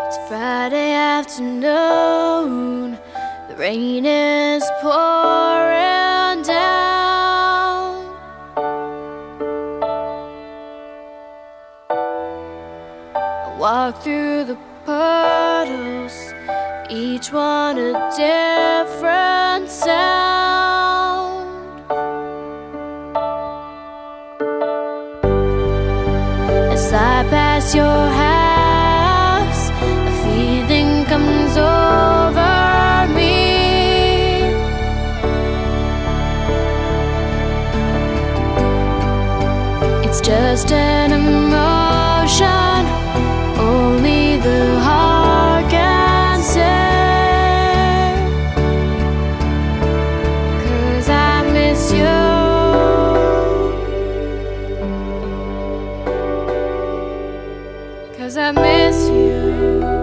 It's Friday afternoon, the rain is pouring down. I walk through the puddles, each one a different sound. As I pass your house, a feeling comes over me. It's just an emotion only the heart can say. 'Cause I miss you. 'Cause I miss you.